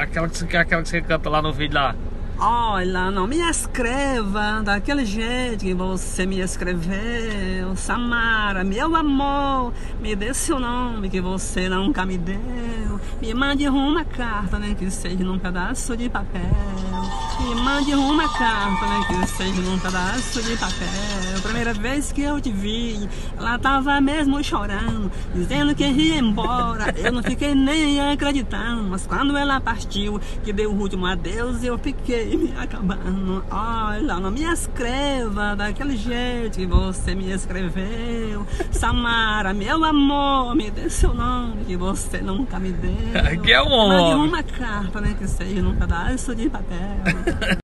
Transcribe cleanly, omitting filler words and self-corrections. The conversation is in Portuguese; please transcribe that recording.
Aquela que você canta lá no vídeo lá. Olha, não me escreva daquele jeito que você me escreveu. Samara, meu amor, me dê seu nome que você nunca me deu. Me mande uma carta, nem que seja num pedaço de papel. Me mande uma carta, nem que seja num pedaço de papel. Primeira vez que eu te vi, ela tava mesmo chorando, dizendo que ia embora. Eu não fiquei nem acreditando, mas quando ela partiu, que deu o último adeus, eu fiquei me acabando. Olha, não me escreva daquele jeito que você me escreveu. Samara, meu amor, me dê seu nome que você nunca me deu. Que é um homem. Mande uma carta, né, que seja num pedaço de papel.